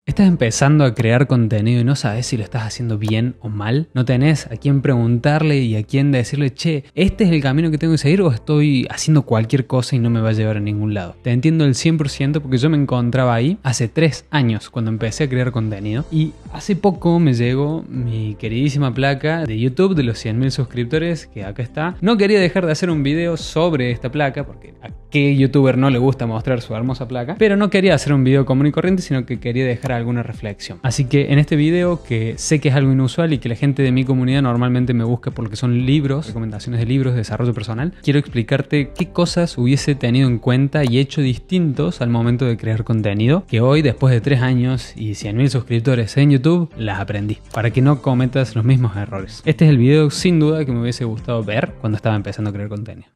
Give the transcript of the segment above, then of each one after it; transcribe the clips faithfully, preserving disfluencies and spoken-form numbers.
Estás empezando a crear contenido y no sabes si lo estás haciendo bien o mal. No tenés a quién preguntarle y a quién decirle, che, ¿este es el camino que tengo que seguir o estoy haciendo cualquier cosa y no me va a llevar a ningún lado? Te entiendo el cien por ciento porque yo me encontraba ahí hace tres años cuando empecé a crear contenido y hace poco me llegó mi queridísima placa de YouTube de los cien mil suscriptores, que acá está. No quería dejar de hacer un video sobre esta placa porque a qué youtuber no le gusta mostrar su hermosa placa, pero no quería hacer un video común y corriente, sino que quería dejar alguna reflexión. Así que en este video, que sé que es algo inusual y que la gente de mi comunidad normalmente me busca porque son libros, recomendaciones de libros de desarrollo personal, quiero explicarte qué cosas hubiese tenido en cuenta y hecho distintos al momento de crear contenido, que hoy, después de tres años y cien mil suscriptores en YouTube, las aprendí, para que no cometas los mismos errores. Este es el video sin duda que me hubiese gustado ver cuando estaba empezando a crear contenido.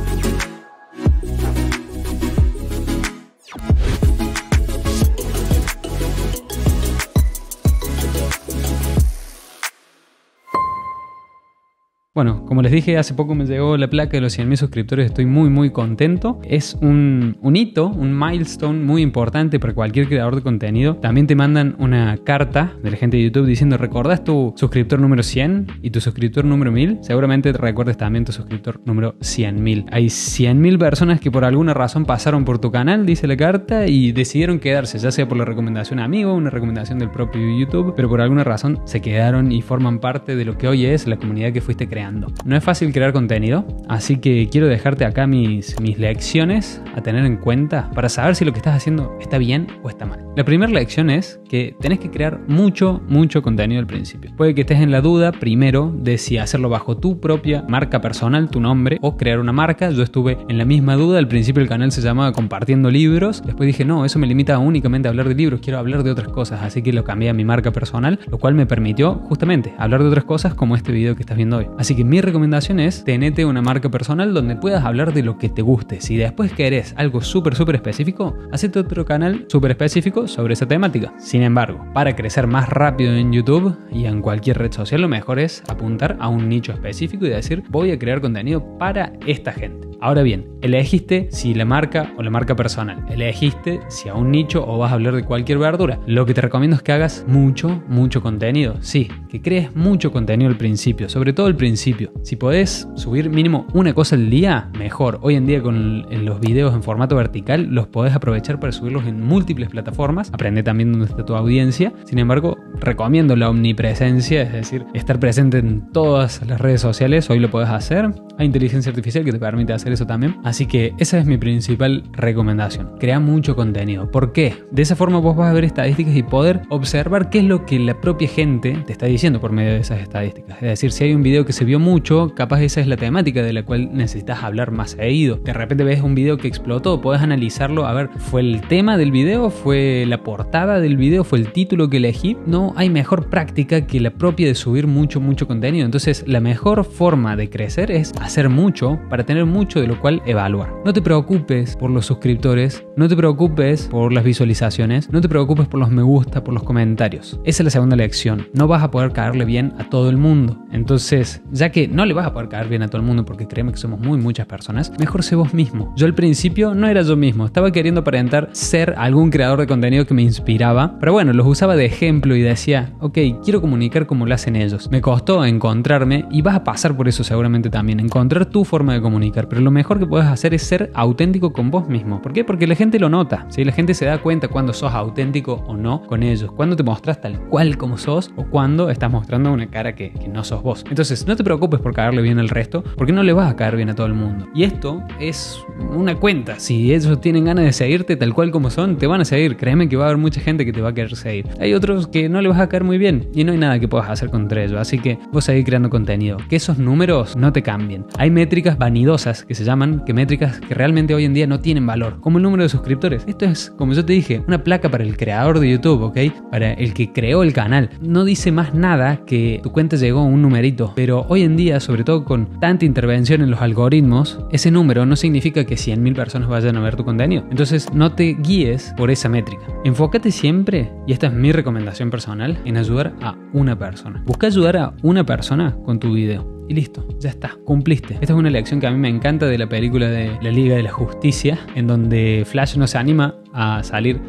Bueno, como les dije, hace poco me llegó la placa de los cien mil suscriptores, estoy muy muy contento. Es un, un hito, un milestone muy importante para cualquier creador de contenido. También te mandan una carta de la gente de YouTube diciendo, ¿recordás tu suscriptor número cien y tu suscriptor número mil? Seguramente te recuerdes también tu suscriptor número cien mil. Hay cien mil personas que por alguna razón pasaron por tu canal, dice la carta, y decidieron quedarse, ya sea por la recomendación de amigo, una recomendación del propio YouTube, pero por alguna razón se quedaron y forman parte de lo que hoy es la comunidad que fuiste creando. No es fácil crear contenido, así que quiero dejarte acá mis, mis lecciones a tener en cuenta para saber si lo que estás haciendo está bien o está mal. La primera lección es que tenés que crear mucho, mucho contenido al principio. Puede que estés en la duda primero de si hacerlo bajo tu propia marca personal, tu nombre, o crear una marca. Yo estuve en la misma duda. Al principio el canal se llamaba Compartiendo Libros. Después dije, no, eso me limita únicamente a hablar de libros, quiero hablar de otras cosas. Así que lo cambié a mi marca personal, lo cual me permitió justamente hablar de otras cosas como este video que estás viendo hoy. Así que mi recomendación es tenete una marca personal donde puedas hablar de lo que te guste. Si después querés algo súper súper específico, hacete otro canal súper específico sobre esa temática. Sin embargo, para crecer más rápido en YouTube y en cualquier red social, lo mejor es apuntar a un nicho específico y decir, voy a crear contenido para esta gente. Ahora bien, elegiste si la marca o la marca personal, elegiste si a un nicho o vas a hablar de cualquier verdura. Lo que te recomiendo es que hagas mucho, mucho contenido. Sí, que crees mucho contenido al principio, sobre todo al principio. Si podés subir mínimo una cosa al día, mejor. Hoy en día con en los videos en formato vertical los podés aprovechar para subirlos en múltiples plataformas. Aprende también dónde está tu audiencia. Sin embargo, recomiendo la omnipresencia, es decir, estar presente en todas las redes sociales. Hoy lo podés hacer. Hay inteligencia artificial que te permite hacer eso también. Así que esa es mi principal recomendación. Crea mucho contenido. ¿Por qué? De esa forma vos vas a ver estadísticas y poder observar qué es lo que la propia gente te está diciendo por medio de esas estadísticas. Es decir, si hay un video que se vio mucho, capaz esa es la temática de la cual necesitas hablar más seguido. De repente ves un video que explotó, podés analizarlo. A ver, ¿fue el tema del video? ¿Fue la portada del video? ¿Fue el título que elegí? No hay mejor práctica que la propia de subir mucho, mucho contenido. Entonces, la mejor forma de crecer es hacer mucho para tener mucho de lo cual evaluar. No te preocupes por los suscriptores, no te preocupes por las visualizaciones, no te preocupes por los me gusta, por los comentarios. Esa es la segunda lección. No vas a poder caerle bien a todo el mundo. Entonces, ya que no le vas a poder caer bien a todo el mundo porque créeme que somos muy muchas personas, mejor sé vos mismo. Yo al principio no era yo mismo, estaba queriendo aparentar ser algún creador de contenido que me inspiraba, pero bueno, los usaba de ejemplo y decía, ok, quiero comunicar como lo hacen ellos. Me costó encontrarme y vas a pasar por eso seguramente también, encontrar tu forma de comunicar, pero lo mejor que puedes hacer es ser auténtico con vos mismo. ¿Por qué? Porque la gente lo nota, ¿sí? La gente se da cuenta cuando sos auténtico o no con ellos, cuando te mostrás tal cual como sos o cuando estás mostrando una cara que, que no sos vos. Entonces, no te preocupes por caerle bien al resto, porque no le vas a caer bien a todo el mundo. Y esto es una cuenta. Si ellos tienen ganas de seguirte tal cual como son, te van a seguir. Créeme que va a haber mucha gente que te va a querer seguir. Hay otros que no le vas a caer muy bien y no hay nada que puedas hacer contra ellos. Así que vos seguís creando contenido. Que esos números no te cambien. Hay métricas vanidosas que se llaman, que métricas que realmente hoy en día no tienen valor, como el número de suscriptores. Esto es, como yo te dije, una placa para el creador de YouTube, ¿ok? Para el que creó el canal. No dice más nada que tu cuenta llegó a un numerito, pero hoy en día, sobre todo con tanta intervención en los algoritmos, ese número no significa que cien mil personas vayan a ver tu contenido. Entonces no te guíes por esa métrica. Enfócate siempre, y esta es mi recomendación personal, en ayudar a una persona. Busca ayudar a una persona con tu video. Y listo, ya está, cumpliste. Esta es una lección que a mí me encanta de la película de la Liga de la Justicia, en donde Flash no se anima a salir al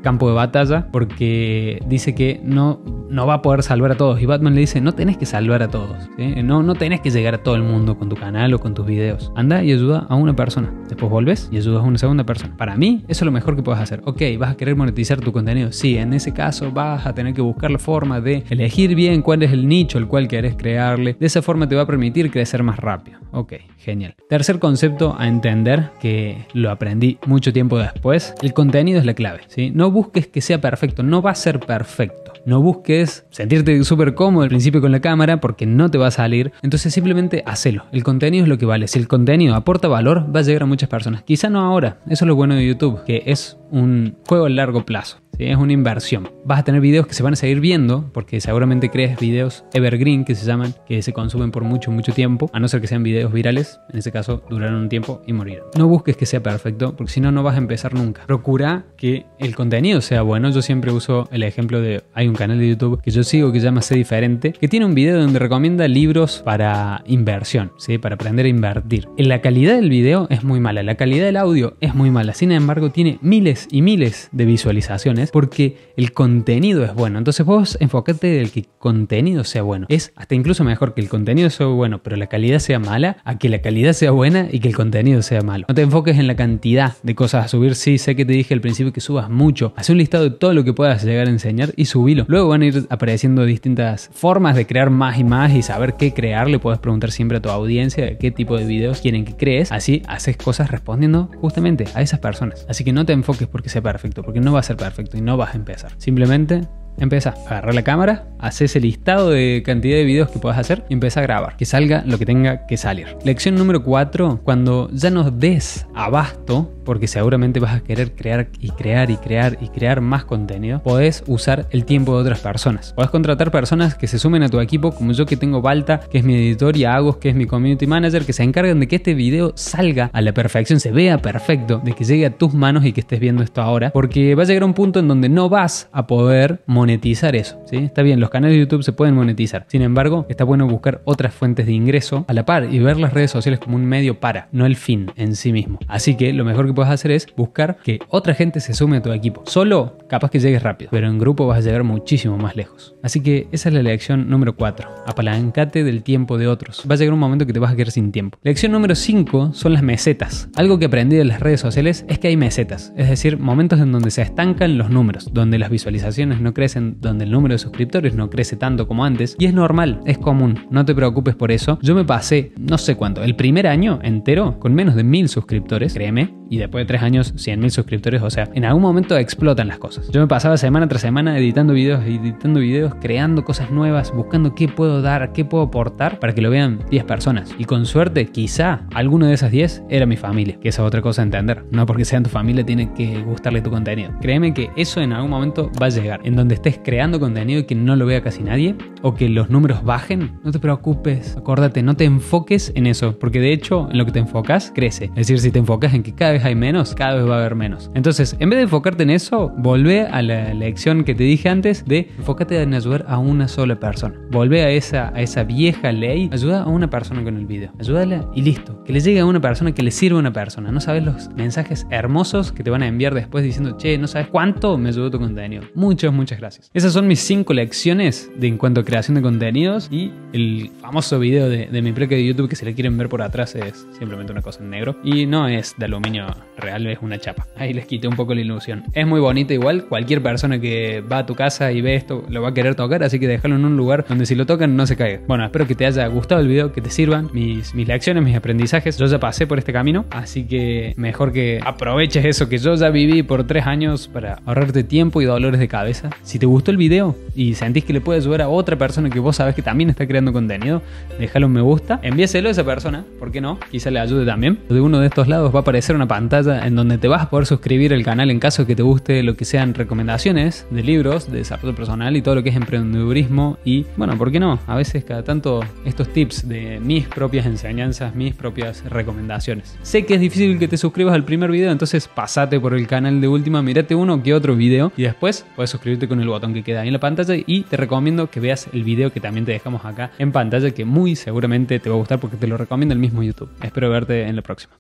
campo de batalla porque dice que no, no va a poder salvar a todos. Y Batman le dice, no tenés que salvar a todos, ¿sí? No, no tenés que llegar a todo el mundo con tu canal o con tus videos. Anda y ayuda a una persona. Después volvés y ayudas a una segunda persona. Para mí, eso es lo mejor que puedes hacer. Ok, ¿vas a querer monetizar tu contenido? Sí, en ese caso vas a tener que buscar la forma de elegir bien cuál es el nicho al cual querés crearle. De esa forma te va a permitir crecer más rápido. Ok, genial. Tercer concepto a entender, que lo aprendí mucho tiempo después. El contenido es la clave, ¿sí? No busques que sea perfecto, no va a ser perfecto. No busques sentirte súper cómodo al principio con la cámara porque no te va a salir. Entonces simplemente hacelo. El contenido es lo que vale. Si el contenido aporta valor, va a llegar a muchas personas. Quizá no ahora. Eso es lo bueno de YouTube, que es un juego a largo plazo. ¿Sí? Es una inversión. Vas a tener videos que se van a seguir viendo porque seguramente crees videos evergreen, que se llaman, que se consumen por mucho, mucho tiempo, a no ser que sean videos virales. En ese caso duraron un tiempo y murieron. No busques que sea perfecto porque si no, no vas a empezar nunca. Procura que el contenido sea bueno. Yo siempre uso el ejemplo de, hay un canal de YouTube que yo sigo que se llama Sé Diferente, que tiene un video donde recomienda libros para inversión, ¿sí? Para aprender a invertir. La calidad del video es muy mala, la calidad del audio es muy mala. Sin embargo, tiene miles y miles de visualizaciones porque el contenido es bueno. Entonces vos enfócate en que el contenido sea bueno. Es hasta incluso mejor que el contenido sea bueno pero la calidad sea mala, a que la calidad sea buena y que el contenido sea malo. No te enfoques en la cantidad de cosas a subir. Sí, sé que te dije al principio que subas mucho. Haz un listado de todo lo que puedas llegar a enseñar y subilo. Luego van a ir apareciendo distintas formas de crear más y más y saber qué crear. Le puedes preguntar siempre a tu audiencia de qué tipo de videos quieren que crees. Así haces cosas respondiendo justamente a esas personas. Así que no te enfoques porque sea perfecto, porque no va a ser perfecto y no vas a empezar. Simplemente empieza, agarra la cámara, haces el listado de cantidad de videos que puedas hacer y empieza a grabar, que salga lo que tenga que salir. Lección número cuatro, cuando ya no des abasto, porque seguramente vas a querer crear y crear y crear y crear más contenido, podés usar el tiempo de otras personas. Podés contratar personas que se sumen a tu equipo, como yo que tengo Balta, que es mi editor, y Agos, que es mi community manager, que se encargan de que este video salga a la perfección, se vea perfecto, de que llegue a tus manos y que estés viendo esto ahora, porque va a llegar a un punto en donde no vas a poder monetizar eso, ¿sí? Está bien, los canales de YouTube se pueden monetizar. Sin embargo, está bueno buscar otras fuentes de ingreso a la par y ver las redes sociales como un medio para, no el fin en sí mismo. Así que lo mejor que puedes hacer es buscar que otra gente se sume a tu equipo. Solo capaz que llegues rápido, pero en grupo vas a llegar muchísimo más lejos. Así que esa es la lección número cuatro. Apalancate del tiempo de otros. Va a llegar un momento que te vas a quedar sin tiempo. Lección número cinco son las mesetas. Algo que aprendí de las redes sociales es que hay mesetas, es decir, momentos en donde se estancan los números, donde las visualizaciones no crecen, donde el número de suscriptores no crece tanto como antes, y es normal, es común, no te preocupes por eso. Yo me pasé, no sé cuánto, el primer año entero con menos de mil suscriptores, créeme, y después de tres años, cien mil suscriptores, o sea, en algún momento explotan las cosas. Yo me pasaba semana tras semana editando videos, editando videos, creando cosas nuevas, buscando qué puedo dar, qué puedo aportar para que lo vean diez personas. Y con suerte, quizá alguno de esas diez era mi familia, que esa es otra cosa a entender. No porque sean tu familia tiene que gustarle tu contenido. Créeme que eso en algún momento va a llegar, en donde estés creando contenido y que no lo vea casi nadie, o que los números bajen. No te preocupes, acuérdate, no te enfoques en eso, porque de hecho en lo que te enfocas crece. Es decir, si te enfocas en que cada vez hay menos, cada vez va a haber menos. Entonces, en vez de enfocarte en eso, volvé a la lección que te dije antes de enfócate en ayudar a una sola persona. Volvé a esa, a esa vieja ley, ayuda a una persona con el video, ayúdala y listo, que le llegue a una persona, que le sirva a una persona. No sabes los mensajes hermosos que te van a enviar después diciendo, che, no sabes cuánto me ayudó tu contenido. Muchas, muchas gracias. Esas son mis cinco lecciones de en cuanto a creación de contenidos, y el famoso video de, de mi placa de YouTube, que si le quieren ver por atrás es simplemente una cosa en negro y no es de aluminio real, es una chapa. Ahí les quité un poco la ilusión. Es muy bonita igual, cualquier persona que va a tu casa y ve esto lo va a querer tocar, así que déjalo en un lugar donde si lo tocan no se caiga. Bueno, espero que te haya gustado el video, que te sirvan mis, mis lecciones, mis aprendizajes. Yo ya pasé por este camino, así que mejor que aproveches eso que yo ya viví por tres años para ahorrarte tiempo y dolores de cabeza. Si te gustó el video y sentís que le puede ayudar a otra persona que vos sabés que también está creando contenido, déjalo un me gusta, envíaselo a esa persona, ¿por qué no? Quizá le ayude también. De uno de estos lados va a aparecer una pantalla en donde te vas a poder suscribir al canal en caso que te guste lo que sean recomendaciones de libros, de desarrollo personal y todo lo que es emprendedurismo. Y bueno, ¿por qué no? A veces cada tanto estos tips de mis propias enseñanzas, mis propias recomendaciones. Sé que es difícil que te suscribas al primer video, entonces pasate por el canal de última, mirate uno que otro video y después puedes suscribirte con el botón que queda ahí en la pantalla, y te recomiendo que veas el video que también te dejamos acá en pantalla, que muy seguramente te va a gustar porque te lo recomienda el mismo YouTube. Espero verte en la próxima.